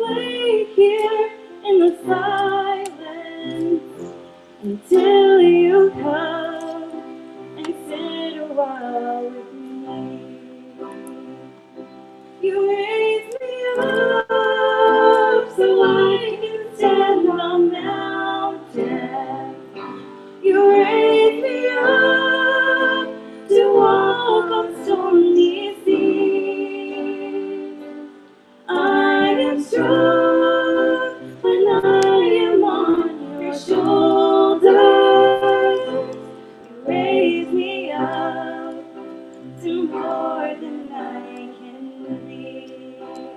wait here in the silence until you come and sit a while with me. You raise me up so I can stand on mountains. You raise me up to walk on stormy seas. I am strong when I am on your shoulders. You raise me up to more than I can be.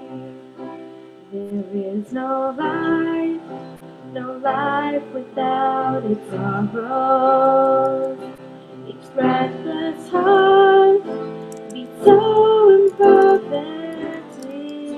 There is no life without its sorrows. Each breathless heart beats so imperfectly.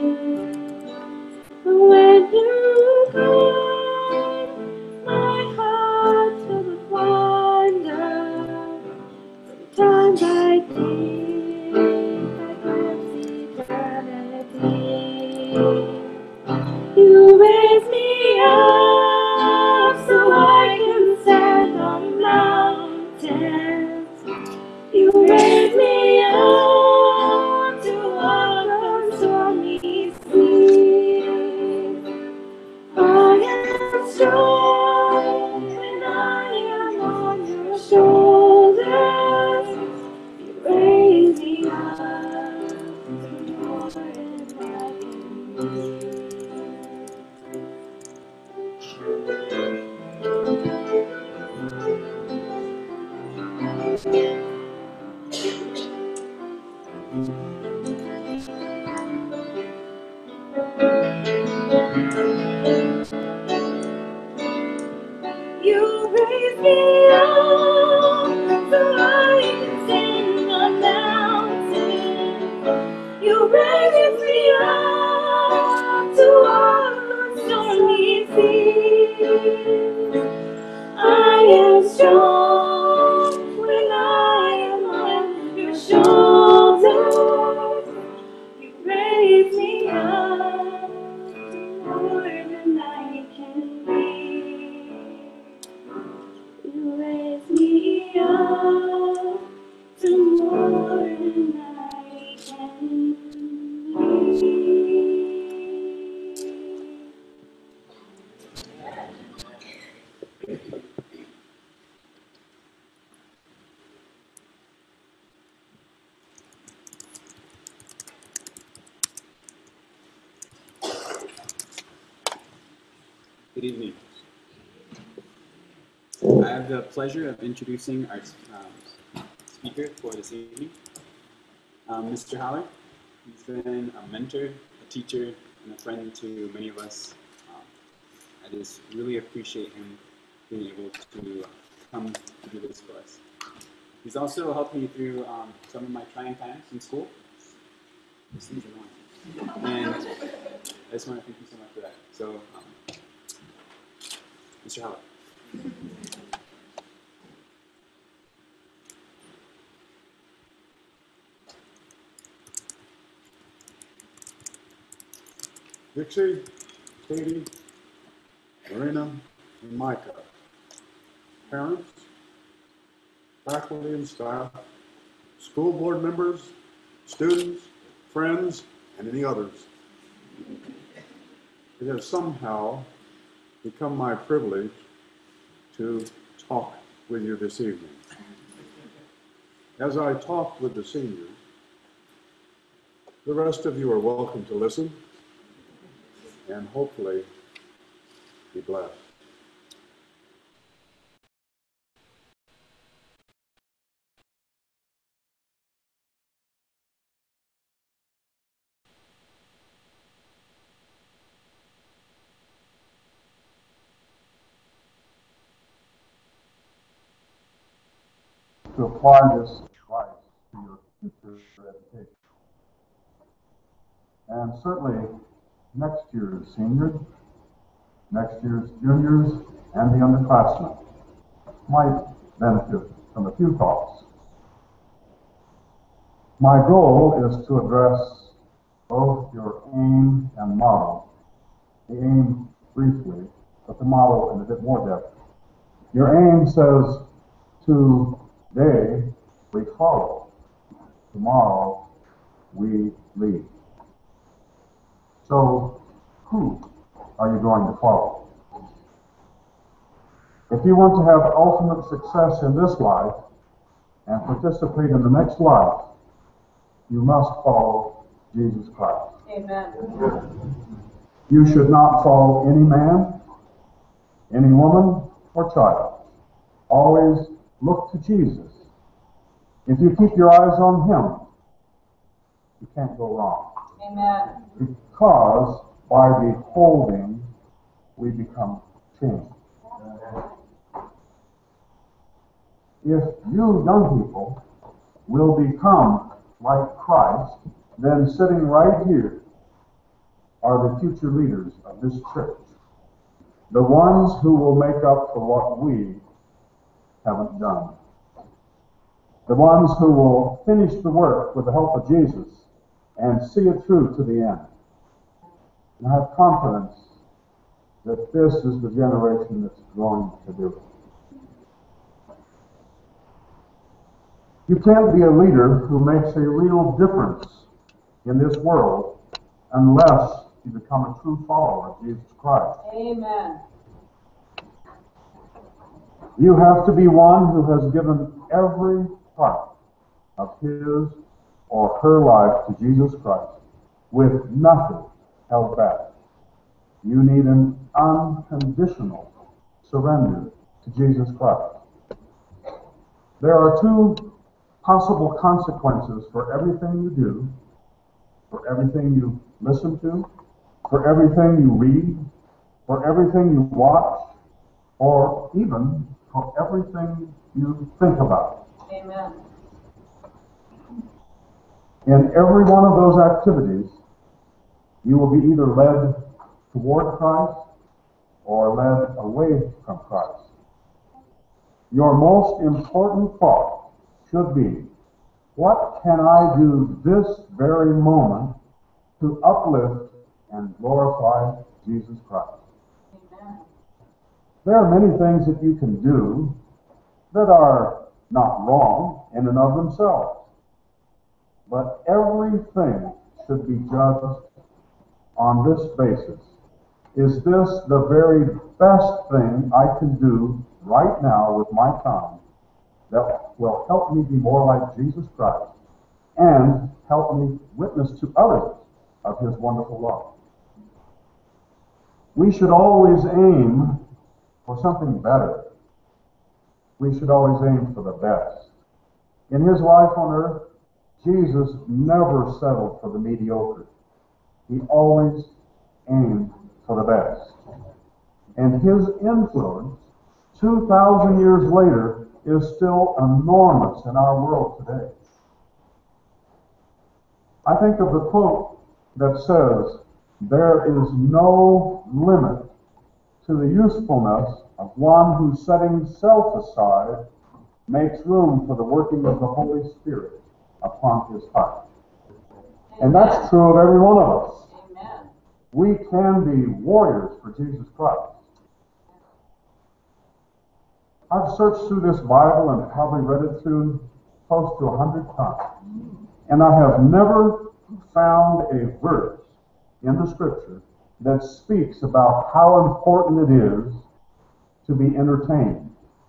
But when you come, my heart's filled with wonder. Sometimes I think I glimpse eternity. You raise me up so I can stand on mountains. You raise me up to walk on stormy seas. I am strong when I am on your shoulders. You raise me up to more than I can be. You raise me up so I can stand on mountains. You raise me up to walk on stormy seas. I am strong when I am on your shoulders. You raise me up to more than I can be. You raise me up to more than I can be. Good evening. I have the pleasure of introducing our speaker for this evening, Mr. Haller. He's been a mentor, a teacher, and a friend to many of us. I just really appreciate him being able to come to do this for us. He's also helped me through some of my trying times in school. This thing's annoying. And I just want to thank you so much for that. So, Mr. Haller. Dixie, Katie, Marina, and Micah, parents, faculty and staff, school board members, students, friends, and any others. It has somehow become my privilege to talk with you this evening. As I talk with the seniors, the rest of you are welcome to listen and hopefully be blessed. To apply this advice to your future education. And certainly next year's seniors, next year's juniors, and the underclassmen might benefit from a few thoughts. My goal is to address both your aim and model the aim briefly, but the model in a bit more depth. Your aim says, today we follow, tomorrow we lead. So, who are you going to follow? If you want to have ultimate success in this life and participate in the next life, you must follow Jesus Christ. Amen. You should not follow any man, any woman, or child. Always look to Jesus. If you keep your eyes on Him, you can't go wrong. Amen. Because by beholding, we become changed. If you young people will become like Christ, then sitting right here are the future leaders of this church. The ones who will make up for what we haven't done. The ones who will finish the work with the help of Jesus and see it through to the end. And I have confidence that this is the generation that's going to do it. You can't be a leader who makes a real difference in this world unless you become a true follower of Jesus Christ. Amen. You have to be one who has given every part of his or her life to Jesus Christ with nothing held back. You need an unconditional surrender to Jesus Christ. There are two possible consequences for everything you do, for everything you listen to, for everything you read, for everything you watch, or even for everything you think about. Amen. In every one of those activities, you will be either led toward Christ or led away from Christ. Your most important thought should be, what can I do this very moment to uplift and glorify Jesus Christ? Amen. There are many things that you can do that are not wrong in and of themselves. But everything should be judged on this basis. Is this the very best thing I can do right now with my time that will help me be more like Jesus Christ and help me witness to others of His wonderful love? We should always aim for something better. We should always aim for the best. In His life on earth, Jesus never settled for the mediocre. He always aimed for the best. And His influence, 2,000 years later, is still enormous in our world today. I think of the quote that says, "There is no limit to the usefulness of one who, setting self aside, makes room for the working of the Holy Spirit upon his heart." And that's true of every one of us. Amen. We can be warriors for Jesus Christ. I've searched through this Bible and probably read it through close to 100 times. And I have never found a verse in the Scripture that speaks about how important it is to be entertained.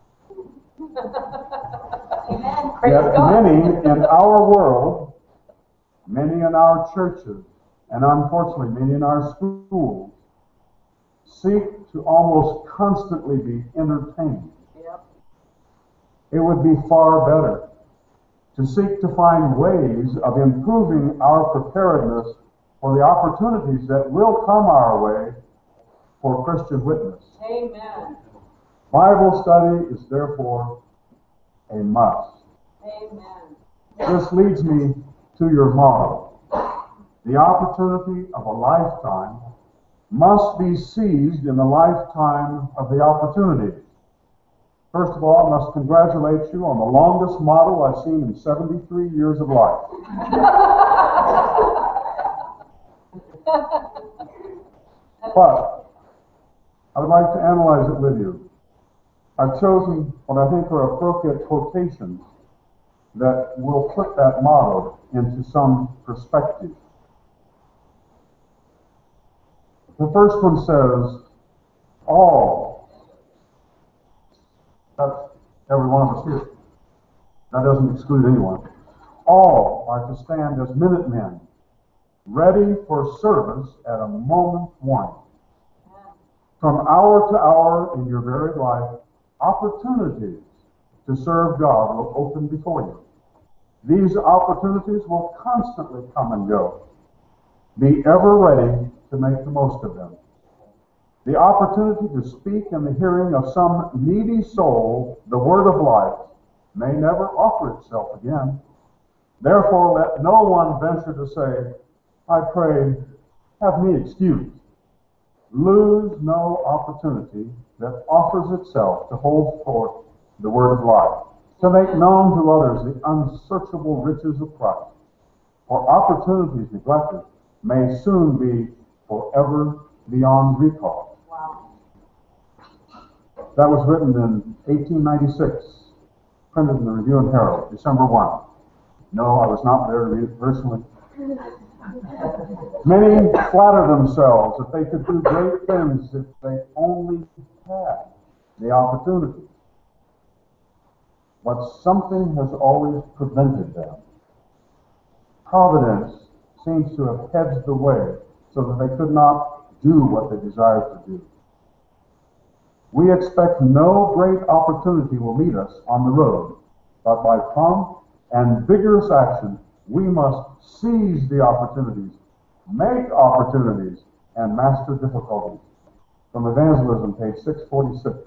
Amen. Praise Yet God. many in our world, many in our churches, and unfortunately many in our schools, seek to almost constantly be entertained. Yep. It would be far better to seek to find ways of improving our preparedness for the opportunities that will come our way for Christian witness. Amen. Bible study is therefore a must. Amen. This leads me to your motto. The opportunity of a lifetime must be seized in the lifetime of the opportunity. First of all, I must congratulate you on the longest motto I've seen in 73 years of life. But I would like to analyze it with you. I've chosen what I think are appropriate quotations that will put that motto into some perspective. The first one says, all. That's every one of us here. That doesn't exclude anyone. All are to stand as Minutemen, ready for service at a moment's warning. From hour to hour in your varied life, opportunities to serve God will open before you. These opportunities will constantly come and go. Be ever ready to make the most of them. The opportunity to speak in the hearing of some needy soul the word of life may never offer itself again. Therefore, let no one venture to say, I pray, have me excused. Lose no opportunity that offers itself to hold forth the word of life, to make known to others the unsearchable riches of Christ. For opportunities neglected may soon be forever beyond recall. Wow. That was written in 1896, printed in the Review and Herald, December 1. No, I was not there to read it personally. Many flatter themselves that they could do great things if they only had the opportunity. But something has always prevented them. Providence seems to have hedged the way so that they could not do what they desired to do. We expect no great opportunity will meet us on the road, but by prompt and vigorous action, we must seize the opportunities, make opportunities, and master difficulties. From Evangelism, page 646.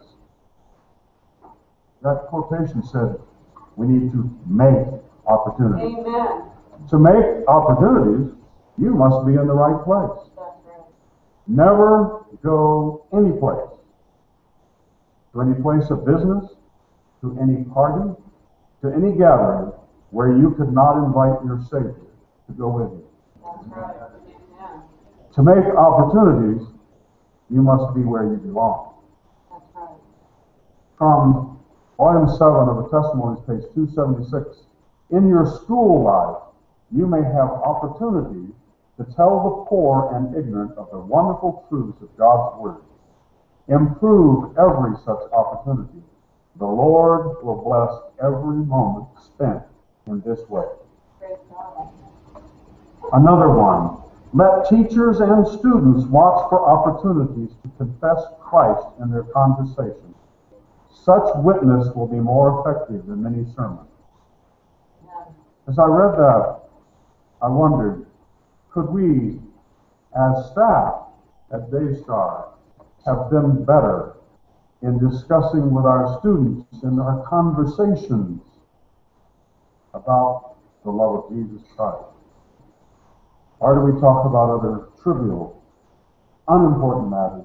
That quotation said, we need to make opportunities. Amen. To make opportunities, you must be in the right place. That's right. Never go any place. To any place of business, to any party, to any gathering where you could not invite your Savior to go with you. That's right. Amen. To make opportunities, you must be where you belong. That's right. From volume 7 of the Testimonies, page 276. In your school life, you may have opportunity to tell the poor and ignorant of the wonderful truths of God's Word. Improve every such opportunity. The Lord will bless every moment spent in this way. Praise God. Another one. Let teachers and students watch for opportunities to confess Christ in their conversation. Such witness will be more effective than many sermons. Amen. As I read that, I wondered, could we, as staff at Daystar, have been better in discussing with our students in our conversations about the love of Jesus Christ? Or do we talk about other trivial, unimportant matters?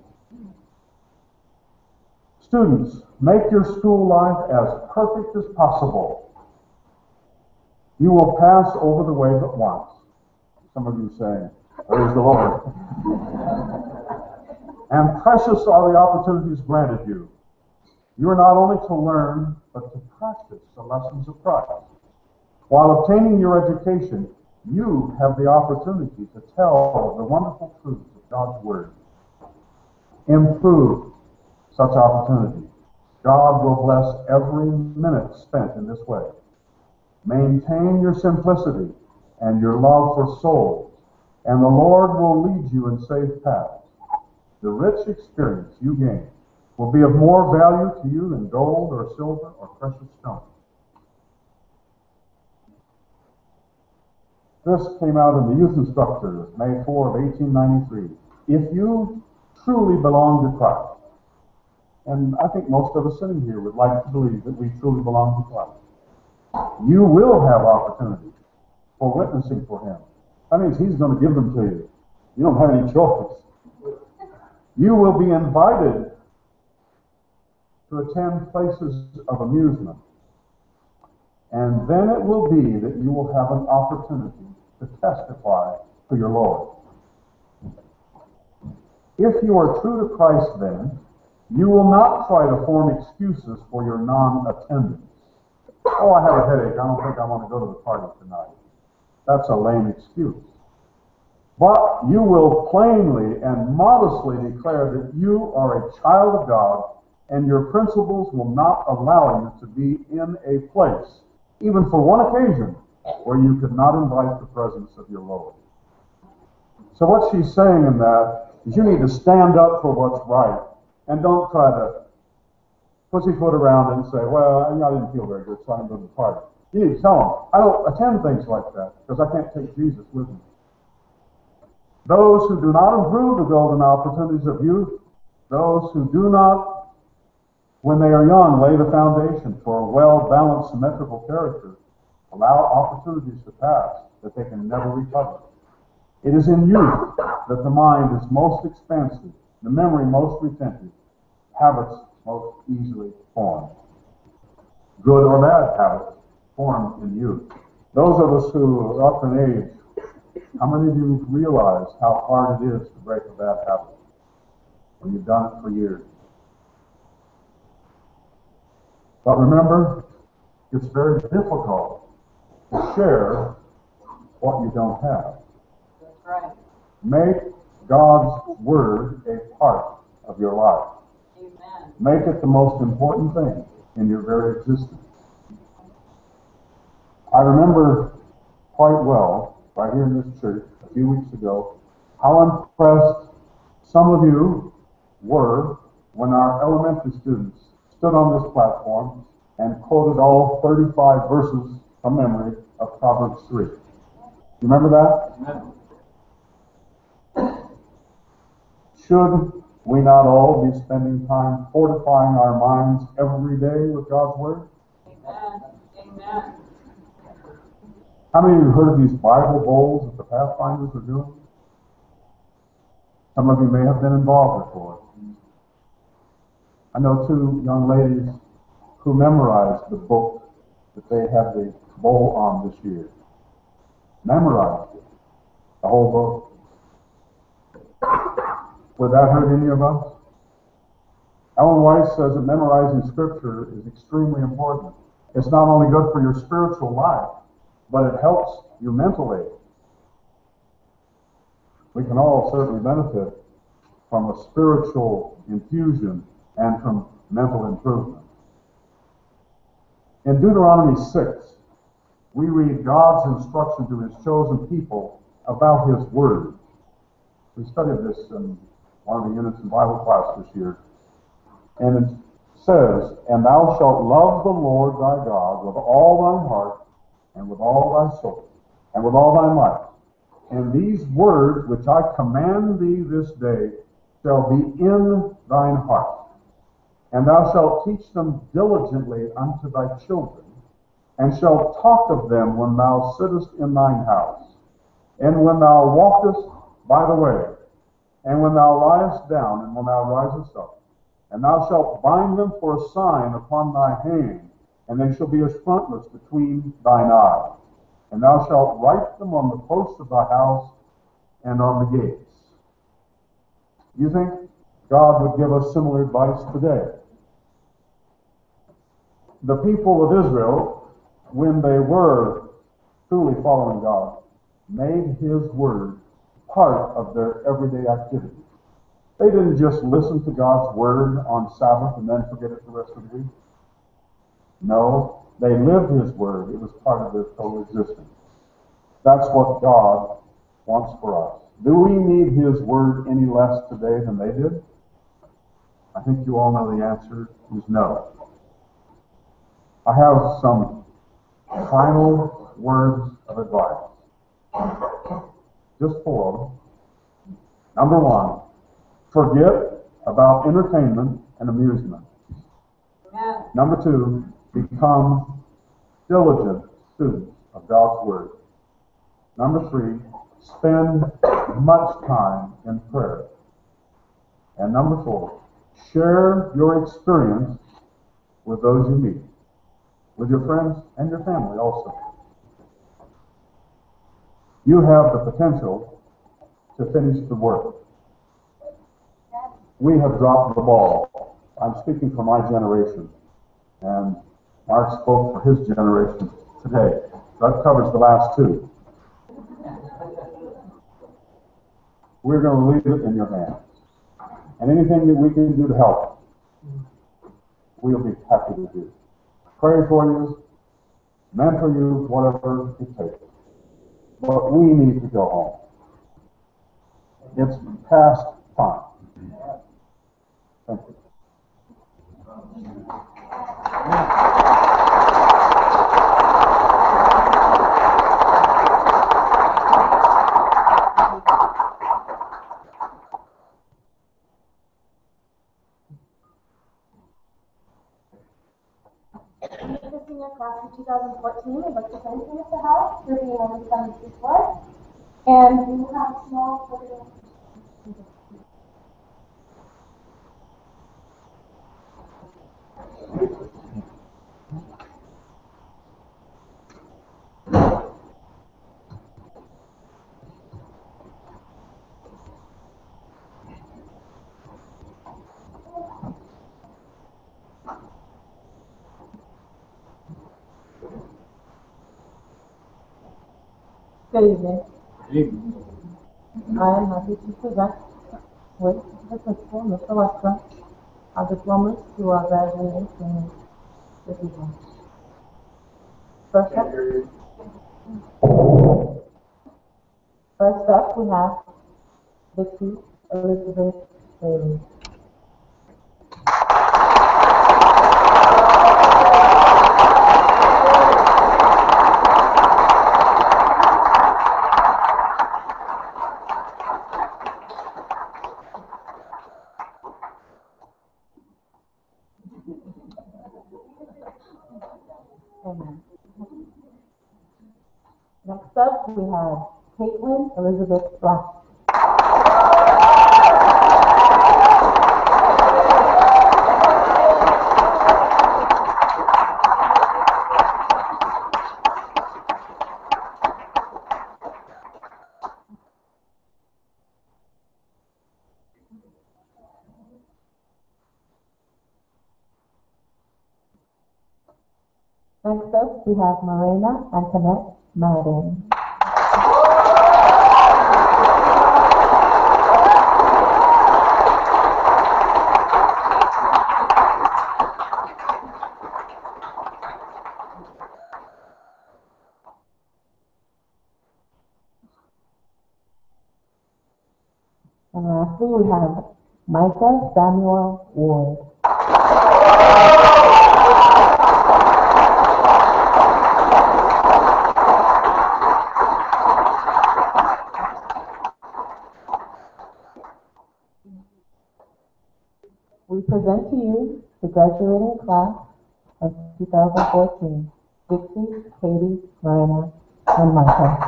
Students, make your school life as perfect as possible. You will pass over the way but once. Some of you say, praise the Lord. And precious are the opportunities granted you. You are not only to learn, but to practice the lessons of Christ. While obtaining your education, you have the opportunity to tell the wonderful truths of God's Word. Improve such opportunity. God will bless every minute spent in this way. Maintain your simplicity and your love for souls, and the Lord will lead you in safe paths. The rich experience you gain will be of more value to you than gold or silver or precious stones. This came out in the Youth Instructor, May 4 of 1893. If you truly belong to Christ, and I think most of us sitting here would like to believe that we truly belong to Christ, you will have opportunity for witnessing for Him. That means He's going to give them to you. You don't have any choice. You will be invited to attend places of amusement. And then it will be that you will have an opportunity to testify to your Lord. If you are true to Christ, then, you will not try to form excuses for your non-attendance. Oh, I have a headache. I don't think I want to go to the party tonight. That's a lame excuse. But you will plainly and modestly declare that you are a child of God, and your principles will not allow you to be in a place, even for one occasion, where you could not invite the presence of your Lord. So what she's saying in that is you need to stand up for what's right, and don't try to pussyfoot around and say, well, I didn't feel very good, so I didn't go to the party. You need to tell them, I don't attend things like that, because I can't take Jesus with me. Those who do not improve the golden opportunities of youth, those who do not, when they are young, lay the foundation for a well-balanced, symmetrical character, allow opportunities to pass that they can never recover. It is in youth that the mind is most expansive, the memory most retentive, habits most easily formed. Good or bad habits formed in youth. Those of us who are up in age, how many of you realize how hard it is to break a bad habit when you've done it for years? But remember, it's very difficult to share what you don't have. That's right. Make God's Word a part of your life. Amen. Make it the most important thing in your very existence. I remember quite well, right here in this church, a few weeks ago, how impressed some of you were when our elementary students stood on this platform and quoted all 35 verses from memory of Proverbs 3. You remember that? Amen. Should we not all be spending time fortifying our minds every day with God's Word? Amen. Amen. How many of you heard of these Bible bowls that the Pathfinders are doing? Some of you may have been involved before. I know two young ladies who memorized the book that they had the bowl on this year. Memorized it, the whole book. Would that hurt any of us? Ellen White says that memorizing Scripture is extremely important. It's not only good for your spiritual life, but it helps you mentally. We can all certainly benefit from a spiritual infusion and from mental improvement. In Deuteronomy 6, we read God's instruction to His chosen people about His Word. We studied this in one of the units in Bible class this year. And it says, "And thou shalt love the Lord thy God with all thine heart, and with all thy soul, and with all thy might. And these words which I command thee this day shall be in thine heart. And thou shalt teach them diligently unto thy children, and shalt talk of them when thou sittest in thine house, and when thou walkest by the way, and when thou liest down, and when thou risest up. And thou shalt bind them for a sign upon thy hand, and they shall be as frontlets between thine eyes. And thou shalt write them on the posts of thy house and on the gates." You think God would give us similar advice today? The people of Israel, when they were truly following God, made His Word part of their everyday activity. They didn't just listen to God's Word on Sabbath and then forget it the rest of the week. No, they lived His Word. It was part of their total existence. That's what God wants for us. Do we need His Word any less today than they did? I think you all know the answer is no. I have some final words of advice. Just 4 of them. Number 1, forget about entertainment and amusement. Amen. Number 2, become diligent students of God's Word. Number 3, spend much time in prayer. And number 4, share your experience with those you meet, with your friends and your family also. You have the potential to finish the work. We have dropped the ball. I'm speaking for my generation, and Mark spoke for his generation today. That covers the last two. We're going to leave it in your hands. And anything that we can do to help, we'll be happy to do. Pray for you, mentor you, whatever it takes. But we need to go home. It's past time. Thank you. The senior class of 2014, I'd like to thank you, Mr. Howard, for being on the 7th floor. And we will have a small photo. Good evening. I am happy to present with the principal, Mr. Westbrook, our diplomas who are graduating seniors this evening. First up, we have Vicky Elizabeth Bailey. Amen. Next up, we have Caitlin Elizabeth Black. Next up, we have Marina Antoinette Madden. And lastly, we have Micah Samuel Ward. We present to you the graduating class of 2014, Dixie, Katie, Marina, and Micah.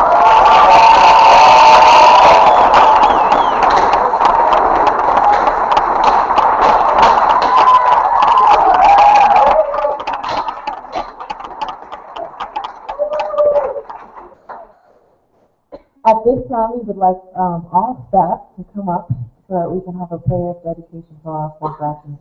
At this time, we would like all staff to come up so that we can have a prayer of dedication for our four graduates.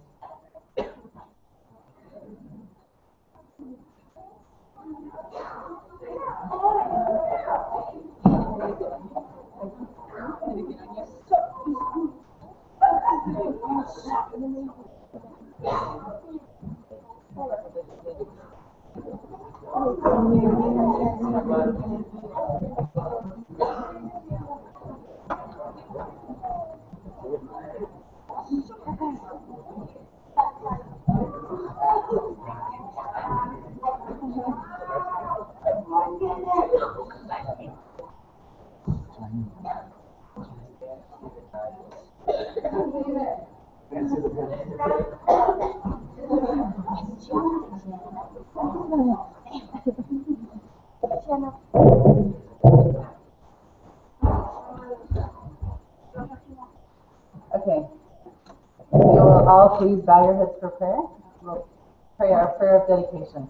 Okay. If you will all please bow your heads for prayer. We'll pray our prayer of dedication.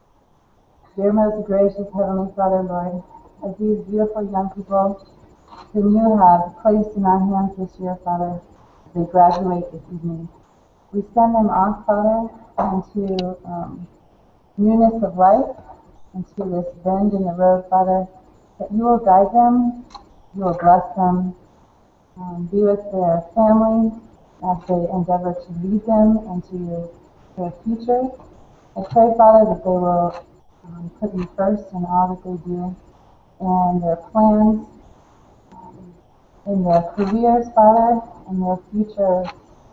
Dear most gracious Heavenly Father, Lord, as these beautiful young people whom you have placed in our hands this year, Father, as they graduate this evening. We send them off, Father, into newness of life, into this bend in the road, Father, that you will guide them, you will bless them, be with their family as they endeavor to lead them into their future. I pray, Father, that they will put you first in all that they do, and their plans, in their careers, Father, and their future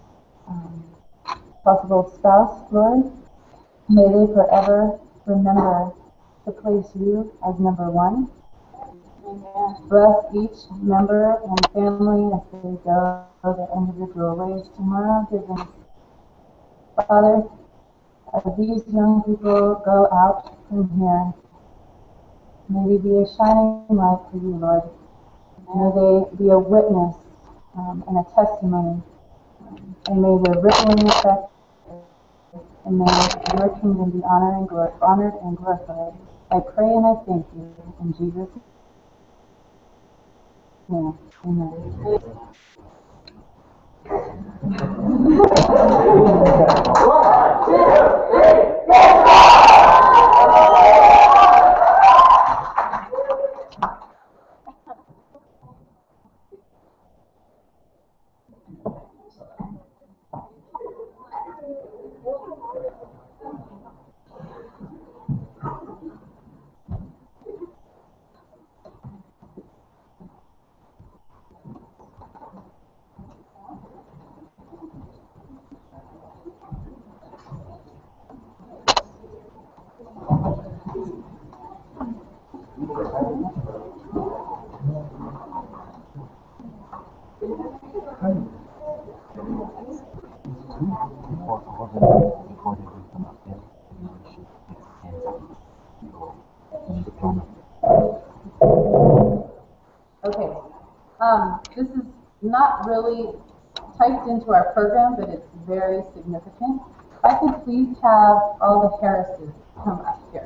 possible spouse, Lord. May they forever remember to place you as number one. Bless each member and family as they go their individual ways tomorrow. Give them, Father, as these young people go out from here, may they be a shining light for you, Lord. May they be a witness and a testimony. And may the rippling effect, and may your kingdom be honored and glorified. I pray and I thank you in Jesus' name. Amen. Okay. This is not really typed into our program, but it's very significant. If I could please have all the Harrises come up here.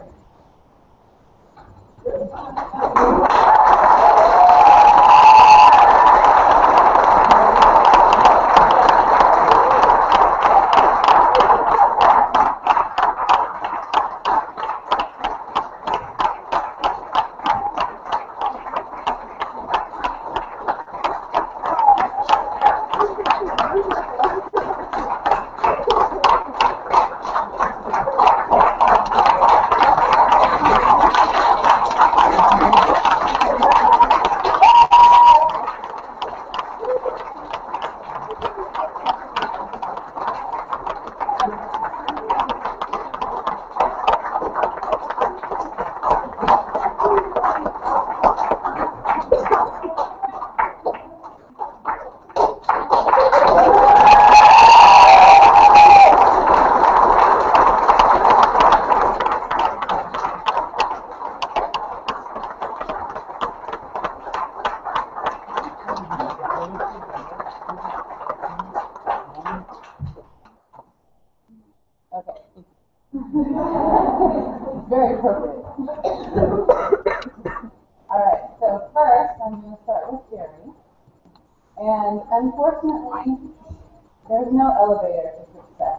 Very appropriate. All right, so first I'm going to start with Jerry. And unfortunately, there's no elevator to success.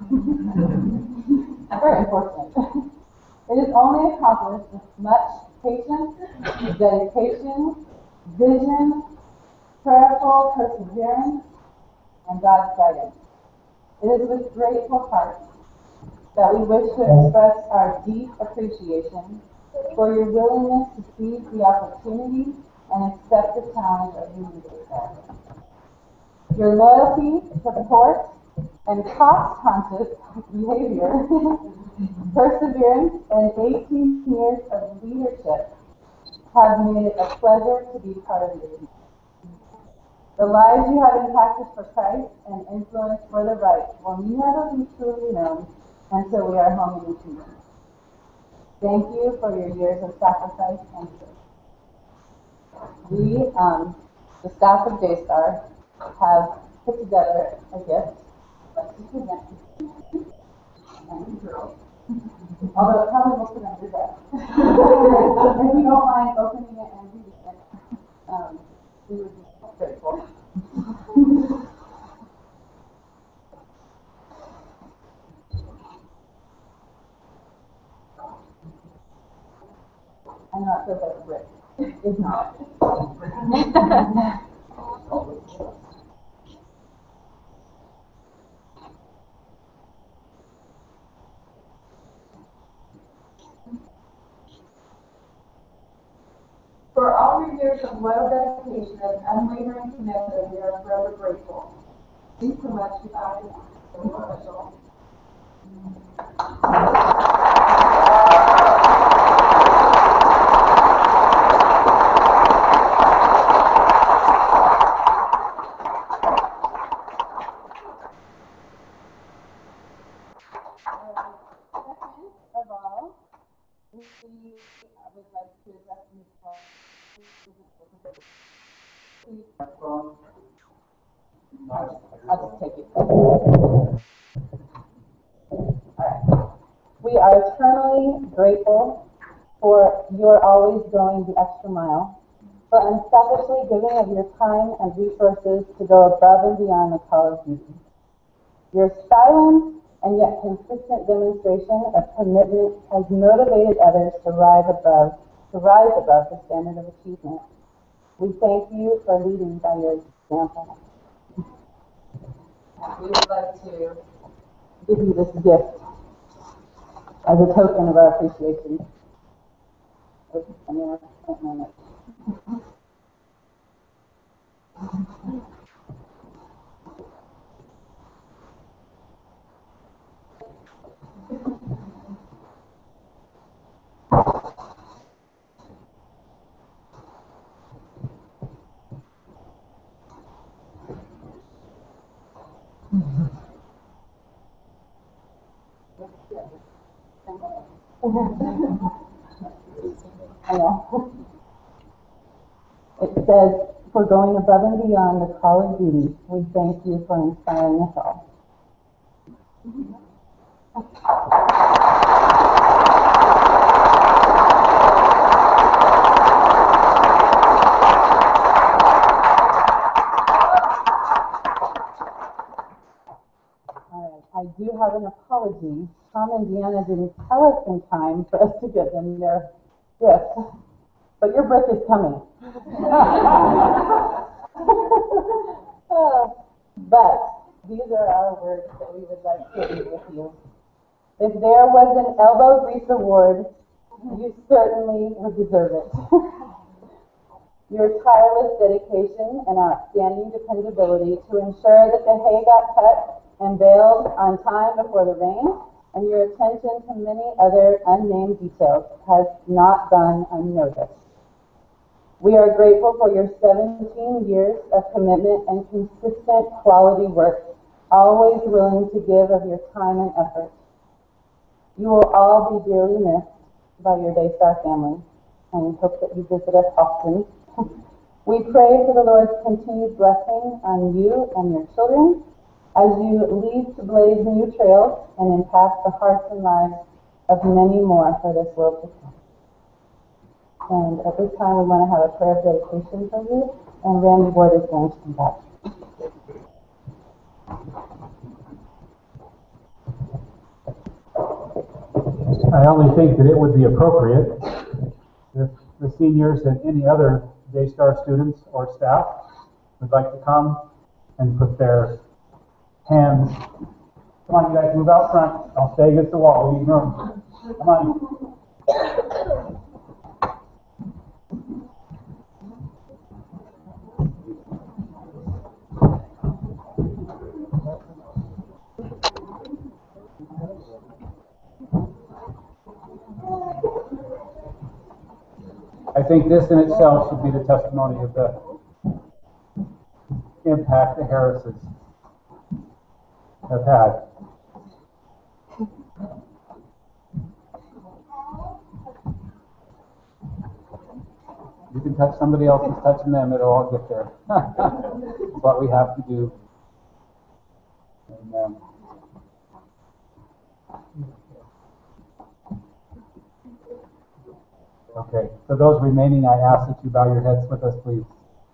Very unfortunate. It is only accomplished with much patience, dedication, vision, prayerful perseverance, and God's guidance. It is with grateful hearts that we wish to express our deep appreciation for your willingness to seize the opportunity and accept the challenge of leading this. Your loyalty, support, and cost-conscious behavior, perseverance, and 18 years of leadership have made it a pleasure to be part of your team. The lives you have impacted for Christ and influenced for the right will never be truly known until we are home in the kingdom. Thank you for your years of sacrifice and service. We, the staff of Daystar, have put together a gift. Let's just present it. Although it probably will put under that. If you don't mind opening it and reading it, perfect brick is not. For all your years of loyal dedication and unwavering commitment, we are forever grateful. Thanks so much. You guys are so special. Second of all, we would like to address Ms. Paul. I'll just take it. Alright. We are eternally grateful for your always going the extra mile, for unselfishly giving of your time and resources to go above and beyond the call of duty. Your silent and yet consistent demonstration of commitment has motivated others to rise above the standard of achievement. We thank you for leading by your example. We would like to give you this gift as a token of our appreciation. I know. It says, for going above and beyond the call of duty, we thank you for inspiring us all. Alright, I do have an apology. Tom and Deanna didn't tell us in time for us to get them their gift. But your brick is coming. But these are our words that we would like to leave with you. If there was an elbow grease award, you certainly would deserve it. Your tireless dedication and outstanding dependability to ensure that the hay got cut and baled on time before the rain, and your attention to many other unnamed details has not gone unnoticed. We are grateful for your 17 years of commitment and consistent quality work, always willing to give of your time and effort. You will all be dearly missed by your Daystar family, and we hope that you visit us often. We pray for the Lord's continued blessing on you and your children as you lead to blaze new trails and impact the hearts and lives of many more for this world to come. And at this time, we want to have a prayer of dedication for you, and Randy Ward is going to come back. I only think that it would be appropriate if the seniors and any other Daystar students or staff would like to come and put their hands. Come on, you guys, move out front. I'll stay against the wall. We need room. Come on. I think this in itself should be the testimony of the impact the Harrises have had. You can touch somebody else who's touching them, it'll all get there. That's what we have to do. Amen. Okay, for those remaining, I ask that you bow your heads with us, please.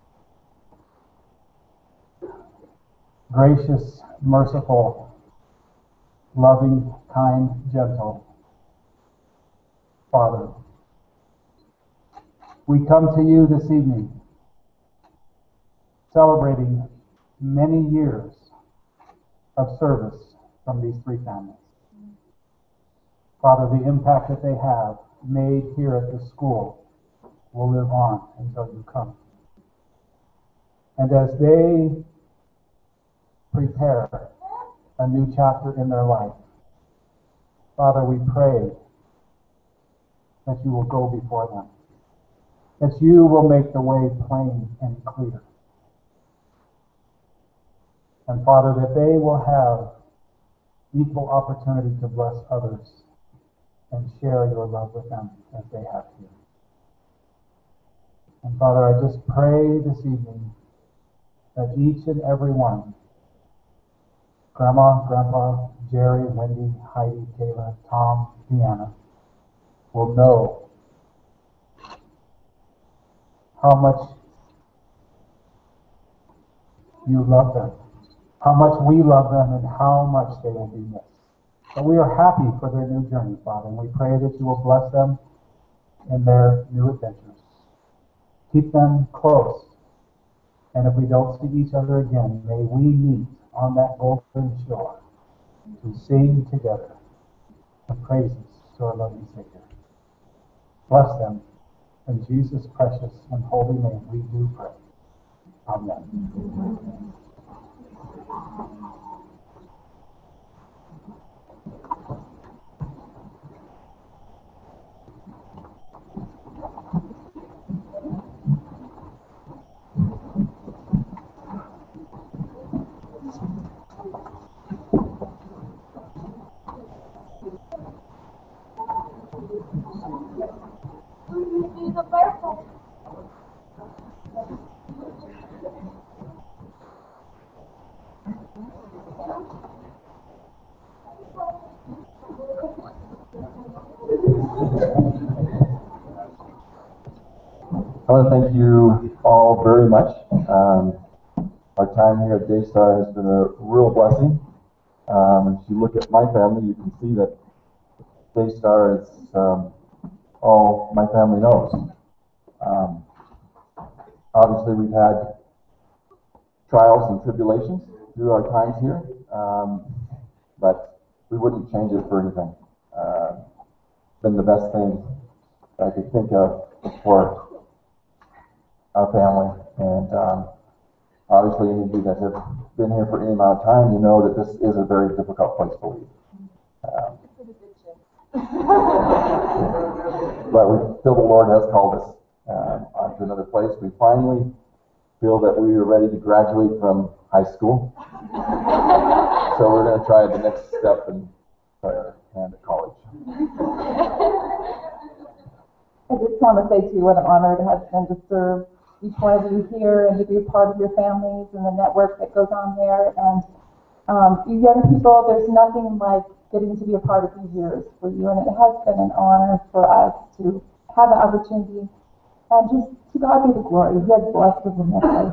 Gracious, merciful, loving, kind, gentle Father, We come to you this evening celebrating many years of service from these three families. Father, the impact that they have made here at the school will live on until you come. And as they prepare a new chapter in their life, Father, we pray that you will go before them, that you will make the way plain and clear. And Father, that they will have equal opportunity to bless others and share your love with them as they have here. And Father, I just pray this evening that each and every one, Grandma, Grandpa, Jerry, Wendy, Heidi, Kayla, Tom, Deanna, will know how much you love them, how much we love them, and how much they will be missed. But we are happy for their new journey, Father, and we pray that you will bless them in their new adventures. Keep them close, and if we don't see each other again, may we meet on that golden shore to sing together the praises to our loving Savior. Bless them. In Jesus' precious and holy name we do pray. Amen. I want to thank you all very much. Our time here at Daystar has been a real blessing. If you look at my family, you can see that Daystar is all my family knows. Obviously, we've had trials and tribulations through our times here, but we wouldn't change it for anything. It's been the best thing I could think of for our family, and obviously any of you that have been here for any amount of time, you know that this is a very difficult place to leave. But we feel the Lord has called us onto another place. We finally feel that we are ready to graduate from high school. So we're going to try the next step and try our hand at college. I just want to say to you what an honor it has been to serve each one of you here and to be a part of your families and the network that goes on there. And you young people, there's nothing like getting to be a part of these years for you. And it has been an honor for us to have the opportunity. And just to God be the glory. He has blessed us in that way.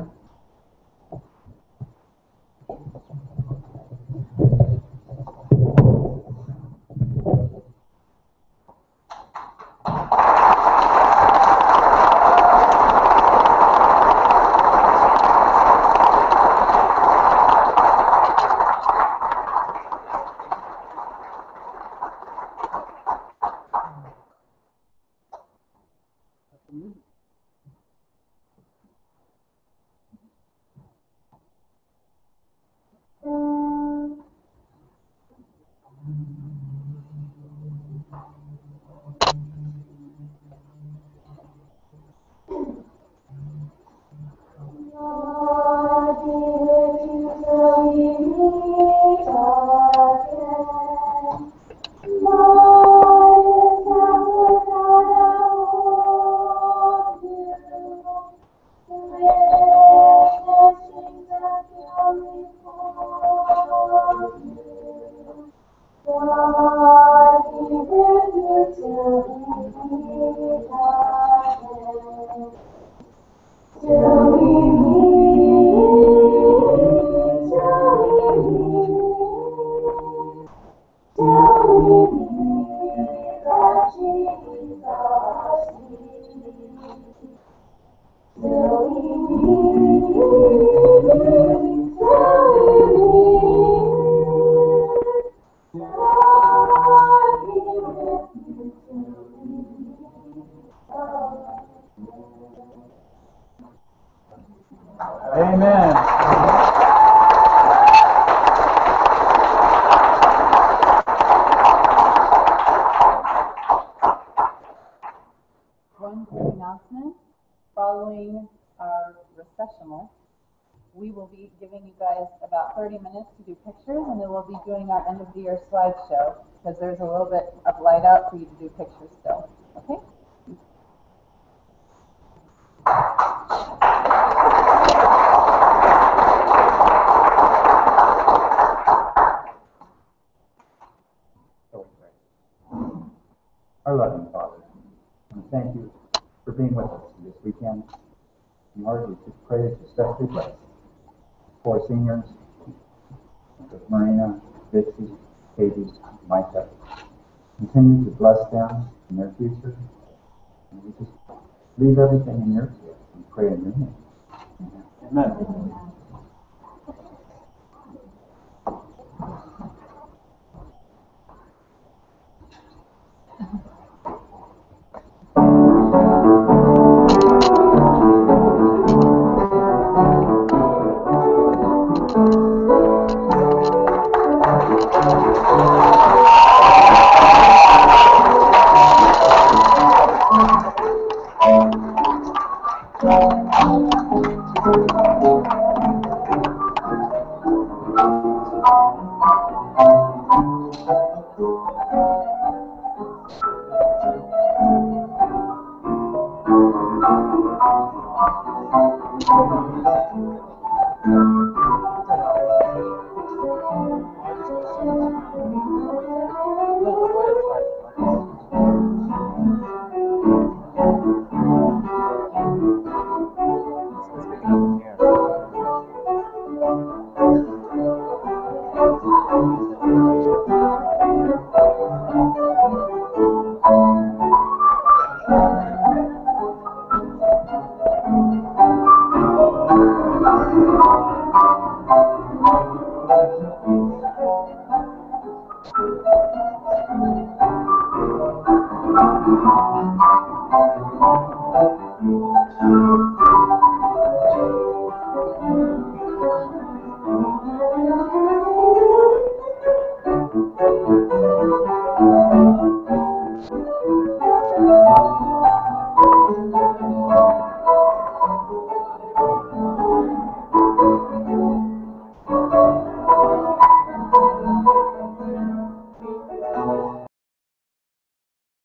30 minutes to do pictures, and then we'll be doing our end of the year slideshow because there's a little bit of light out for you to do pictures still. Okay? Our loving Father, we thank you for being with us this weekend. And Lord, we just pray that you especially bless for seniors, with Marina, Dixie, Katie, Micah. Continue to bless them in their future. And we just leave everything in your care and pray in your name. Amen. Amen.